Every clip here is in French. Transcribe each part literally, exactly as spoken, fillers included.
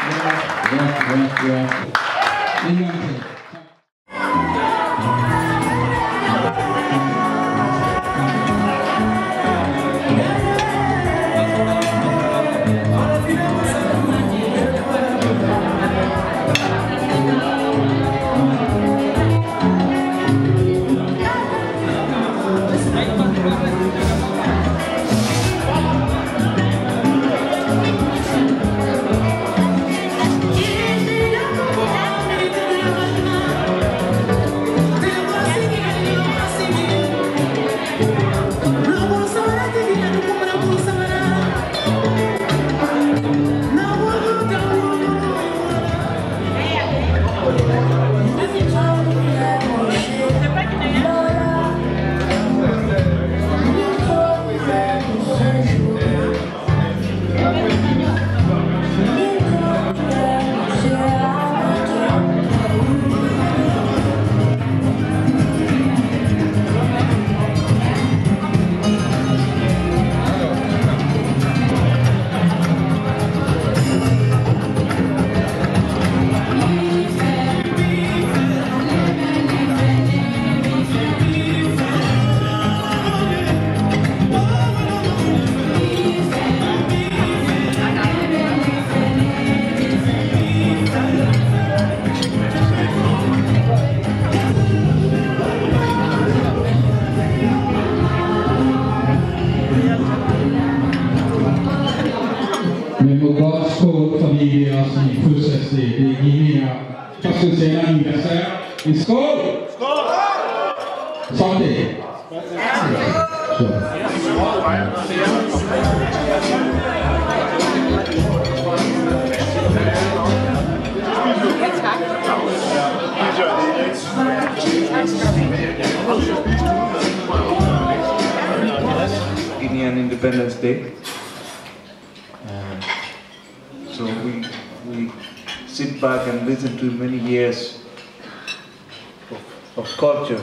Guinean Independence Day. Uh, so we, we sit back and listen to many years of, of culture.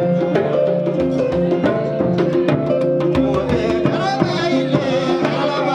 Hello.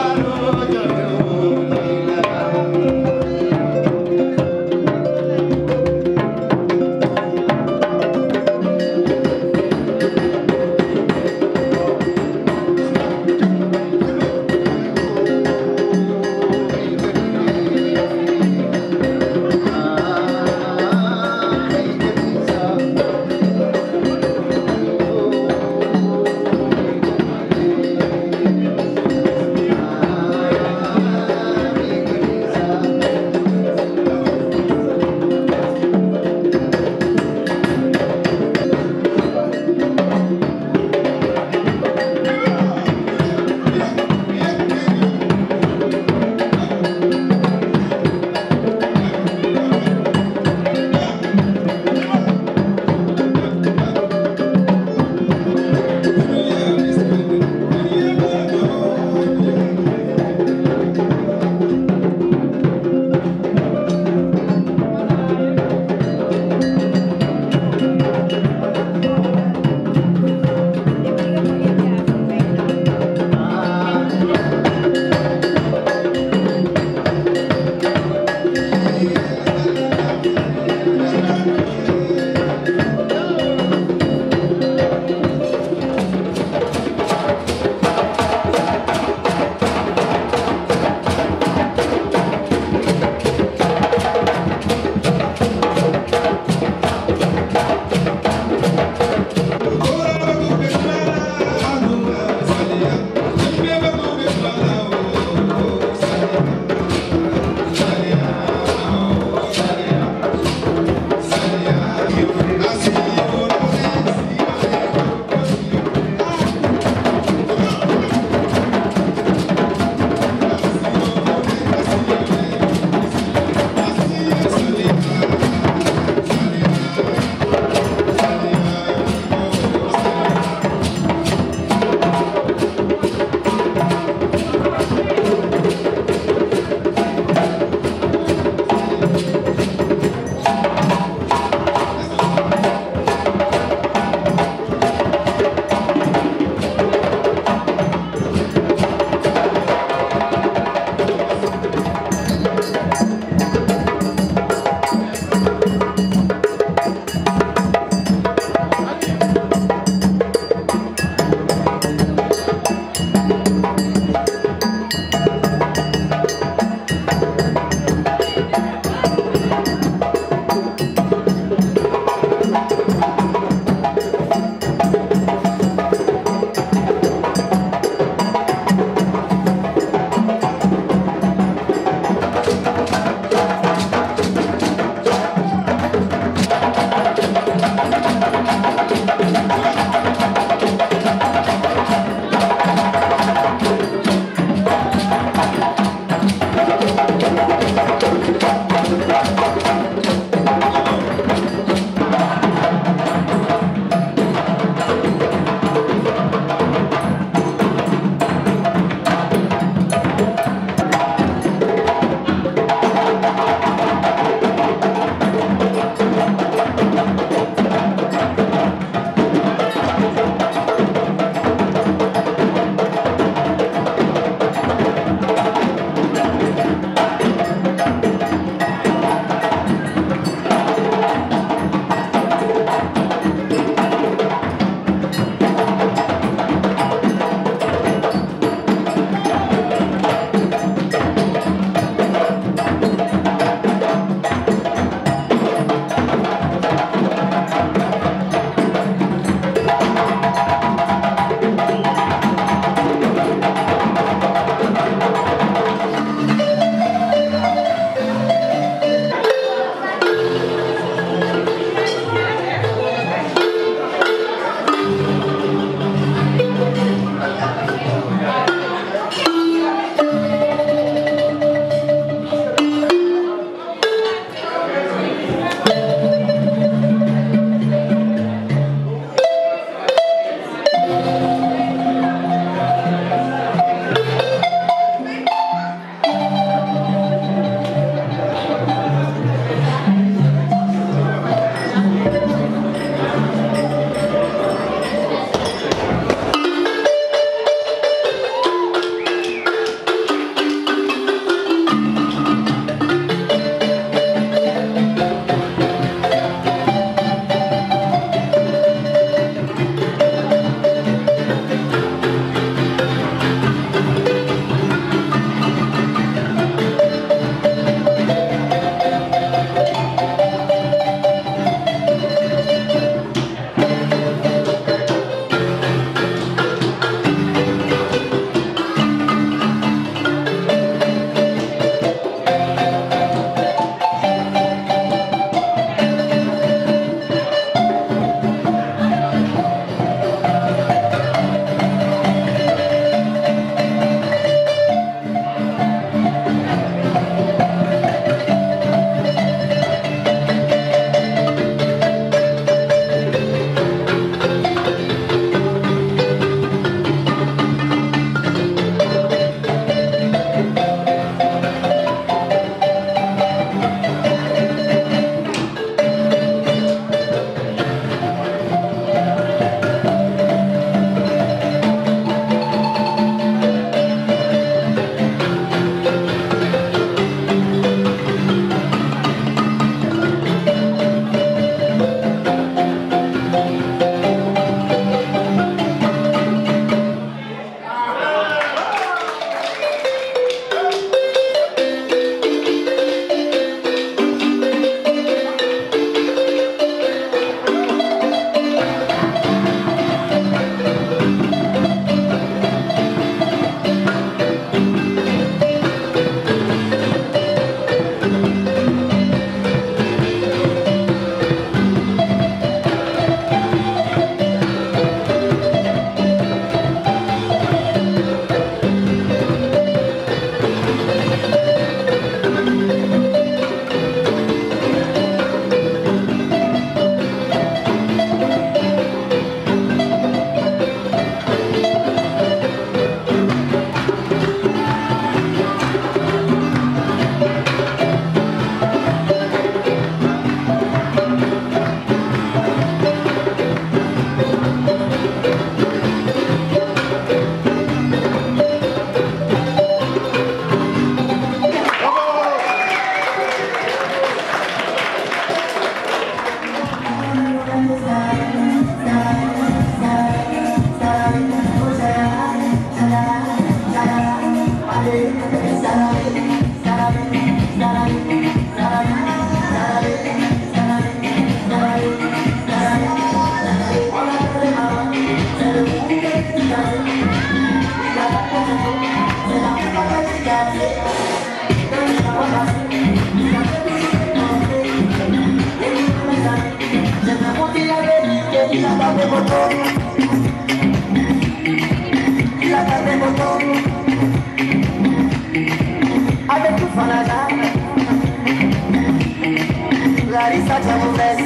Larissa Chamuves.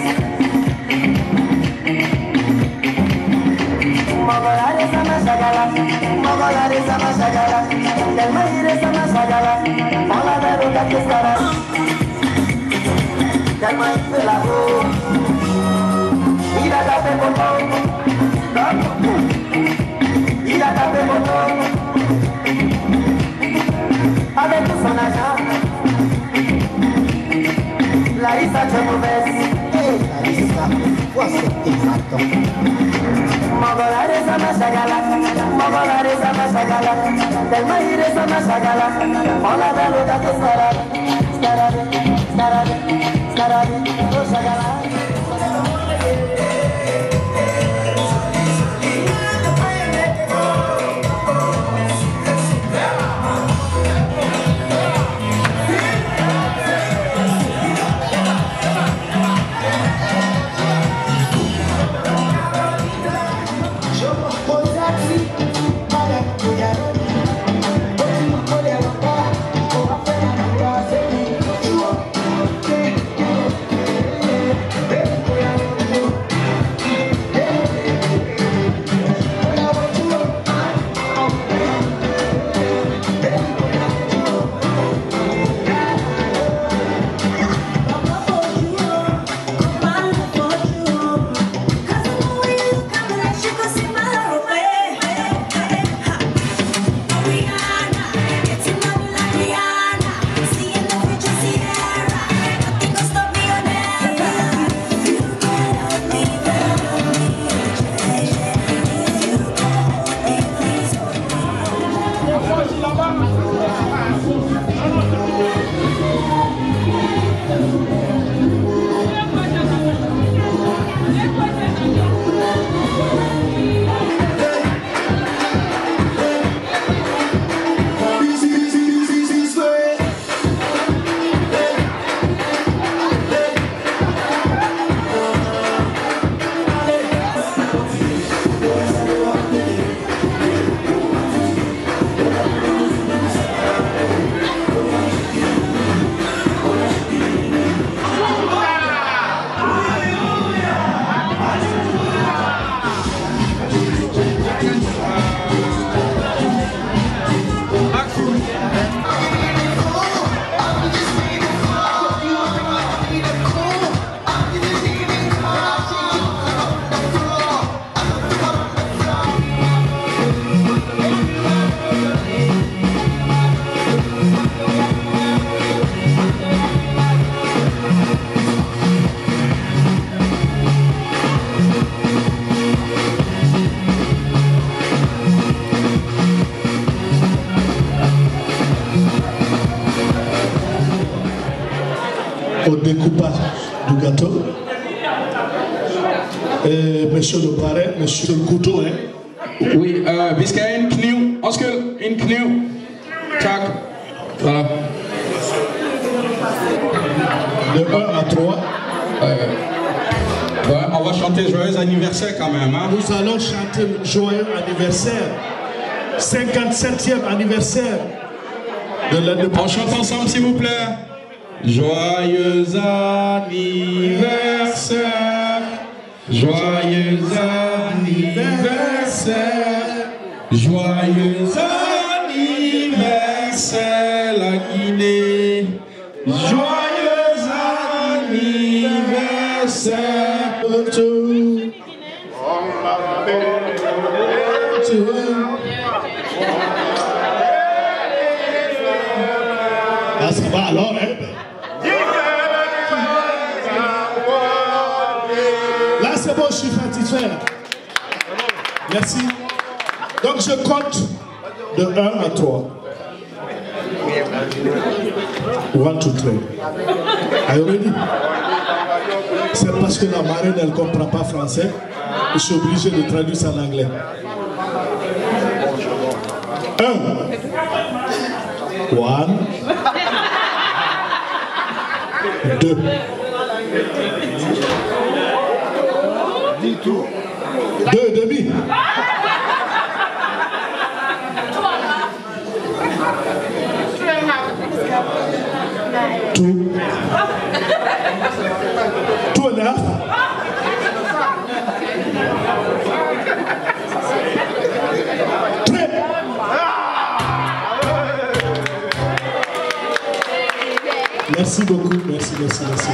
Mogolare sama sagala, mogolare sama sagala, del maire sama sagala, mola vero da che sarà. Del maire la ho, ira da pe botón, ira da pe botón. Avec tout son argent, Larissa Chamuves. Hey Larissa, quoi c'est exactement? Mogolare sama sagala, mogolare sama sagala, del maire sama sagala, mola velo da che sarà, sarà, sarà, sarà, oh sagala. Au découpage du gâteau. Et monsieur le parrain, monsieur le couteau, hein? Oui, euh, vi skal have en kniv. Undskyld, en kniv. Tak. Voilà. De un à trois. Euh, ouais, on va chanter joyeux anniversaire quand même. Hein? Nous allons chanter joyeux anniversaire. cinquante-septième anniversaire de l'indépendance. On chante ensemble s'il vous plaît. Joyeux anniversaire, joyeux anniversaire, joyeux anniversaire la Guinée, joyeux anniversaire to Ah, ça va alors, hein? Là, c'est bon, je suis satisfait. Merci. Donc, je compte de un à trois. one, two, three. Are you ready? C'est parce que la marraine, elle ne comprend pas français. Je suis obligé de traduire ça en anglais. Un. One. Deux. Deux demi. Two. Two and a half. Très. Merci beaucoup, merci, merci, merci.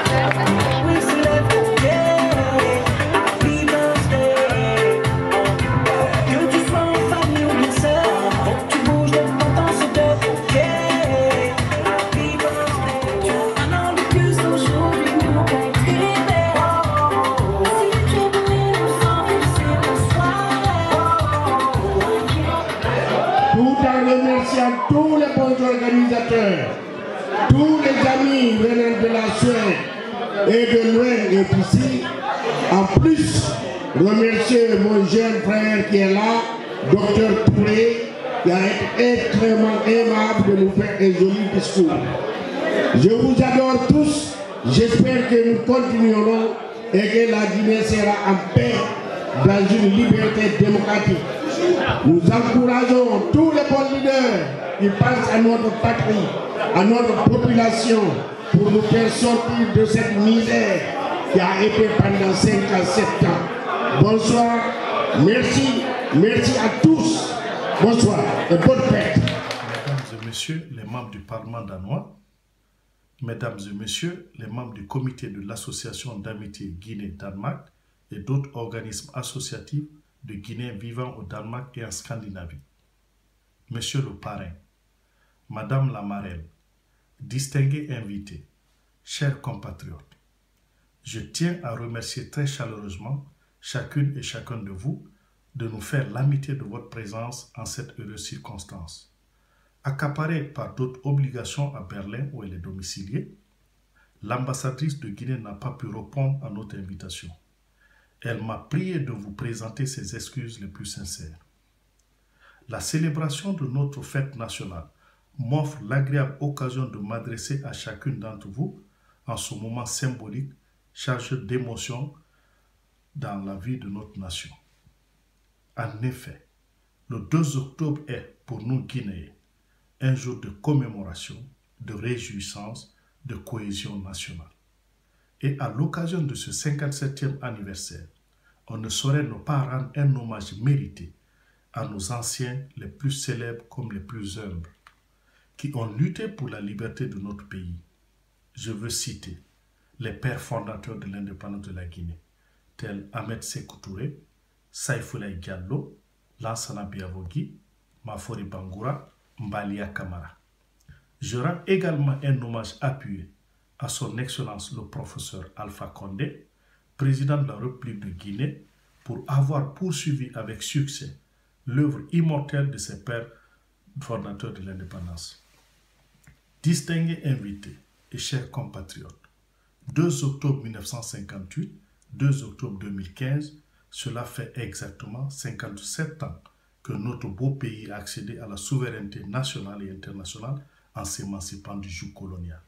Tous les bons organisateurs, tous les amis venant de la Suède et de loin et d'ici. En plus, remercier mon jeune frère qui est là, docteur Touré, qui a été extrêmement aimable de nous faire un joli discours. Je vous adore tous, j'espère que nous continuerons et que la Guinée sera en paix dans une liberté démocratique. Nous encourageons tous les bons leaders qui pensent à notre patrie, à notre population, pour nous faire sortir de cette misère qui a été pendant cinq à sept ans. Bonsoir, merci, merci à tous. Bonsoir et bonne fête. Mesdames et messieurs, les membres du Parlement danois, mesdames et messieurs, les membres du comité de l'association d'amitié Guinée-Danemark et d'autres organismes associatifs de Guinéens vivant au Danemark et en Scandinavie. Monsieur le parrain, Madame la marraine, distingués invités, chers compatriotes, je tiens à remercier très chaleureusement chacune et chacun de vous de nous faire l'amitié de votre présence en cette heureuse circonstance. Accaparée par d'autres obligations à Berlin où elle est domiciliée, l'ambassadrice de Guinée n'a pas pu répondre à notre invitation. Elle m'a prié de vous présenter ses excuses les plus sincères. La célébration de notre fête nationale m'offre l'agréable occasion de m'adresser à chacune d'entre vous en ce moment symbolique, chargé d'émotions dans la vie de notre nation. En effet, le deux octobre est, pour nous Guinéens, un jour de commémoration, de réjouissance, de cohésion nationale. Et à l'occasion de ce cinquante-septième anniversaire, on ne saurait ne pas rendre un hommage mérité à nos anciens les plus célèbres comme les plus humbles, qui ont lutté pour la liberté de notre pays. Je veux citer les pères fondateurs de l'indépendance de la Guinée, tels Ahmed Sékou Touré, Saïfoulaye Diallo, Lansana Biavogui, Mafori Bangoura, Mbalia Camara. Je rends également un hommage appuyé à son Excellence le professeur Alpha Condé, président de la République de Guinée, pour avoir poursuivi avec succès l'œuvre immortelle de ses pères fondateurs de l'indépendance. Distingués invités et chers compatriotes, deux octobre mille neuf cent cinquante-huit, deux octobre deux mille quinze, cela fait exactement cinquante-sept ans que notre beau pays a accédé à la souveraineté nationale et internationale en s'émancipant du joug colonial.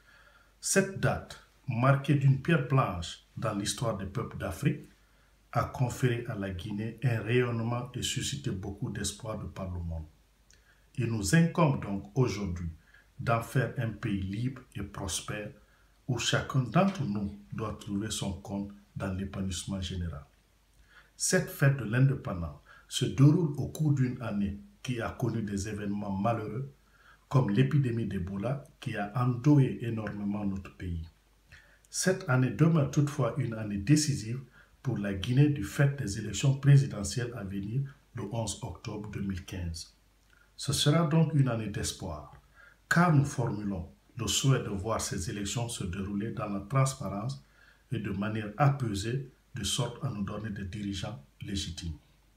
Cette date, marquée d'une pierre blanche dans l'histoire des peuples d'Afrique, a conféré à la Guinée un rayonnement et suscité beaucoup d'espoir de par le monde. Il nous incombe donc aujourd'hui d'en faire un pays libre et prospère où chacun d'entre nous doit trouver son compte dans l'épanouissement général. Cette fête de l'indépendance se déroule au cours d'une année qui a connu des événements malheureux comme l'épidémie d'Ebola qui a endeuillé énormément notre pays. Cette année demeure toutefois une année décisive pour la Guinée du fait des élections présidentielles à venir le onze octobre deux mille quinze. Ce sera donc une année d'espoir, car nous formulons le souhait de voir ces élections se dérouler dans la transparence et de manière apaisée, de sorte à nous donner des dirigeants légitimes.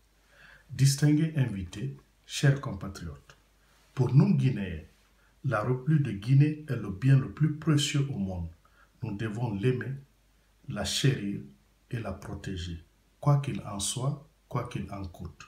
Distingués invités, chers compatriotes, pour nous Guinéens, la République de Guinée est le bien le plus précieux au monde. Nous devons l'aimer, la chérir et la protéger, quoi qu'il en soit, quoi qu'il en coûte.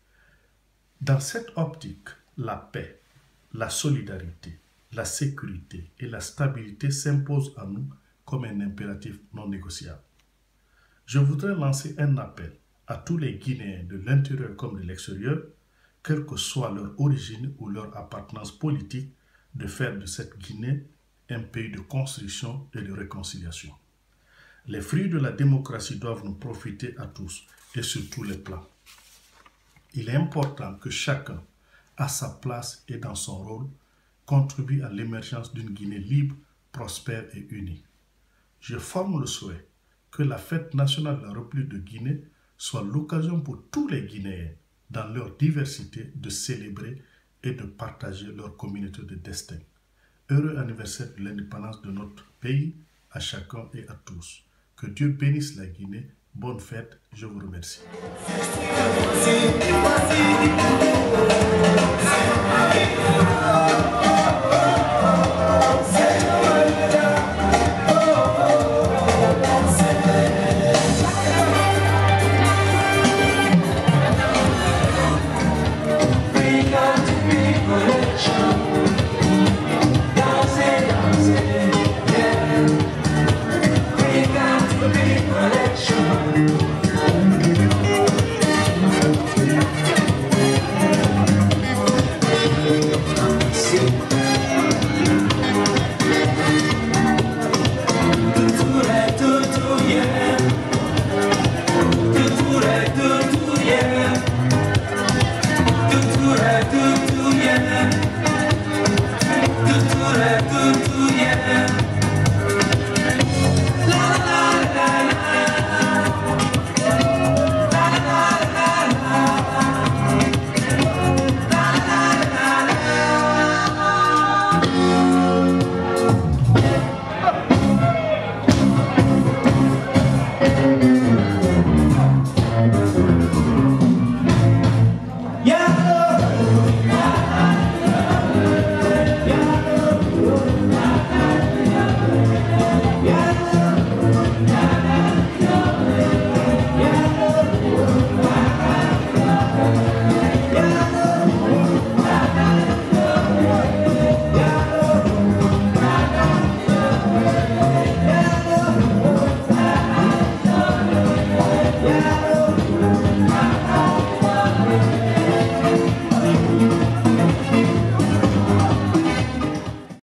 Dans cette optique, la paix, la solidarité, la sécurité et la stabilité s'imposent à nous comme un impératif non négociable. Je voudrais lancer un appel à tous les Guinéens de l'intérieur comme de l'extérieur, quelle que soit leur origine ou leur appartenance politique, de faire de cette Guinée un pays de construction et de réconciliation. Les fruits de la démocratie doivent nous profiter à tous et sur tous les plans. Il est important que chacun, à sa place et dans son rôle, contribue à l'émergence d'une Guinée libre, prospère et unie. Je forme le souhait que la fête nationale de la République de Guinée soit l'occasion pour tous les Guinéens, dans leur diversité, de célébrer et de partager leur communauté de destin. Heureux anniversaire de l'indépendance de notre pays à chacun et à tous. Que Dieu bénisse la Guinée. Bonne fête, je vous remercie. Voici, voici.